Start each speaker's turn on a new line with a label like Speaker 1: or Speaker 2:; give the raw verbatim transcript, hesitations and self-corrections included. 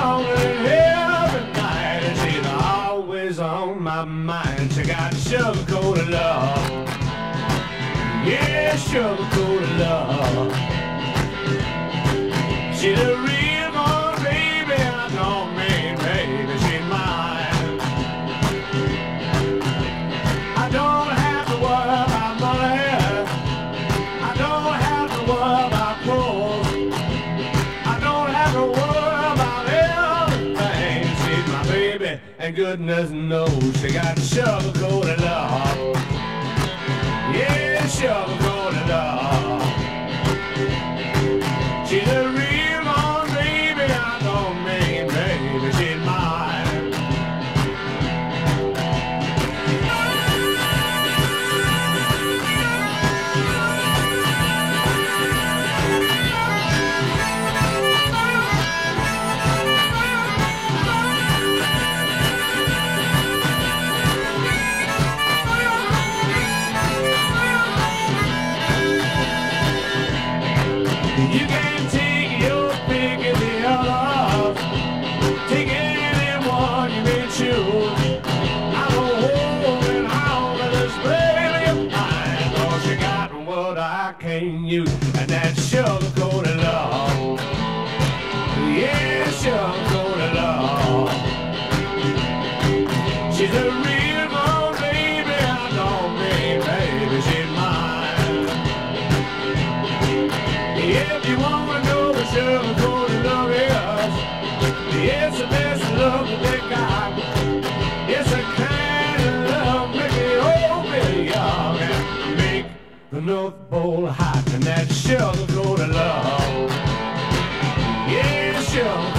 Speaker 1: morning, every night, and she's always on my mind. She got sugar-coated love. Yeah, sugar-coated love. She's a real one, baby. I don't mean, baby, she's mine. I don't have to worry about money. I don't have to worry about clothes. I don't have to worry about everything. She's my baby, and goodness knows she got sugar-coated love. Yeah, sugar-coated love. She's a real one, baby. I don't mean, baby, she's mine. You can take your pick of the others. Take anyone you may choose. I'm a holding on to this baby of mine, 'cause she got what I can't use, and that's sugar-coated love. Yeah, sugar-coated love. She's a real one, baby. I don't mean, baby, she's mine. If you wanna know what sugar-coated love is, it's the best love that they got. It's a kind of love make the old bit young and make the North Pole hot, and that's sugar-coated love. Yeah, sugar.